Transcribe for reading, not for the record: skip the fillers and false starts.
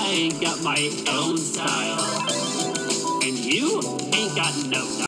I got my own style. And you ain't got no style.